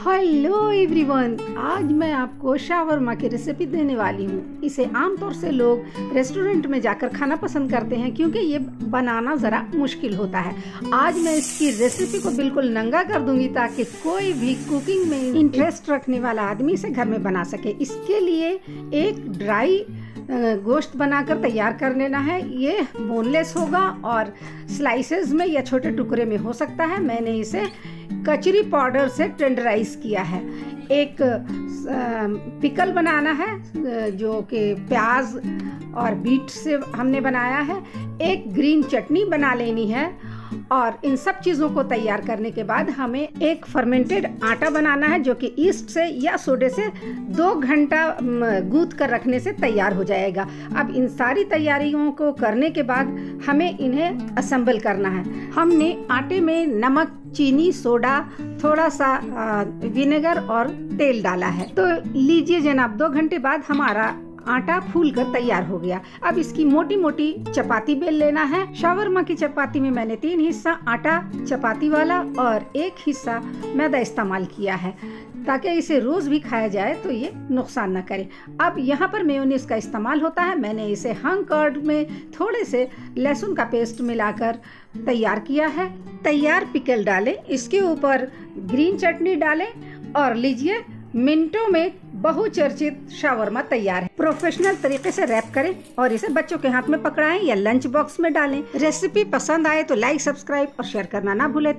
Hello everyone, आज मैं आपको शावरमा की रेसिपी देने वाली हूँ। इसे आमतौर से लोग रेस्टोरेंट में जाकर खाना पसंद करते हैं क्योंकि ये बनाना ज़रा मुश्किल होता है। आज मैं इसकी रेसिपी को बिल्कुल नंगा कर दूंगी ताकि कोई भी कुकिंग में इंटरेस्ट रखने वाला आदमी इसे घर में बना सके। इसके लिए एक ड्राई गोश्त बनाकर तैयार कर लेना है। ये बोनलेस होगा और स्लाइसेस में या छोटे टुकड़े में हो सकता है। मैंने इसे कचरी पाउडर से टेंडराइज किया है। एक पिकल बनाना है जो कि प्याज और बीट से हमने बनाया है। एक ग्रीन चटनी बना लेनी है और इन सब चीज़ों को तैयार करने के बाद हमें एक फर्मेंटेड आटा बनाना है जो कि ईस्ट से या सोडे से 2 घंटा गूंथ कर रखने से तैयार हो जाएगा। अब इन सारी तैयारियों को करने के बाद हमें इन्हें असेंबल करना है। हमने आटे में नमक, चीनी, सोडा, थोड़ा सा विनेगर और तेल डाला है। तो लीजिए जनाब, 2 घंटे बाद हमारा आटा फूल कर तैयार हो गया। अब इसकी मोटी मोटी चपाती बेल लेना है। शावरमा की चपाती में मैंने 3 हिस्सा आटा चपाती वाला और 1 हिस्सा मैदा इस्तेमाल किया है ताकि इसे रोज भी खाया जाए तो ये नुकसान न करे। अब यहाँ पर मेयोनीज का इस्तेमाल होता है। मैंने इसे हंग कर्ड में थोड़े से लहसुन का पेस्ट मिलाकर तैयार किया है। तैयार पिकल डालें, इसके ऊपर ग्रीन चटनी डालें और लीजिए मिनटों में बहुचर्चित शावरमा तैयार है। प्रोफेशनल तरीके से रैप करें और इसे बच्चों के हाथ में पकड़ाएं या लंच बॉक्स में डालें। रेसिपी पसंद आए तो लाइक, सब्सक्राइब और शेयर करना ना भूलें।